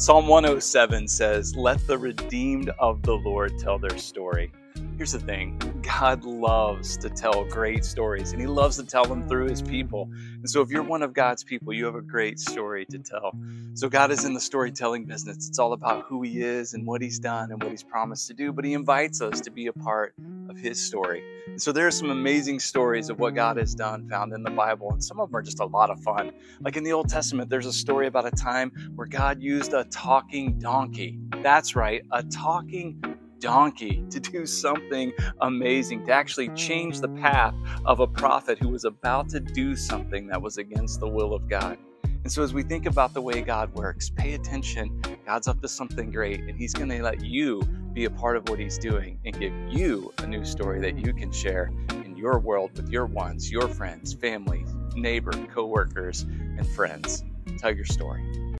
Psalm 107 says, "Let the redeemed of the Lord tell their story." Here's the thing. God loves to tell great stories, and he loves to tell them through his people. And so if you're one of God's people, you have a great story to tell. So God is in the storytelling business. It's all about who he is and what he's done and what he's promised to do, but he invites us to be a part of his story. And so there are some amazing stories of what God has done found in the Bible, and some of them are just a lot of fun. Like in the Old Testament, there's a story about a time where God used a talking donkey. That's right, a talking donkey to do something amazing, to actually change the path of a prophet who was about to do something that was against the will of God. And so as we think about the way God works, pay attention. God's up to something great, and he's going to let you be a part of what he's doing and give you a new story that you can share in your world with your ones, your friends, family, neighbor, coworkers, and friends. Tell your story.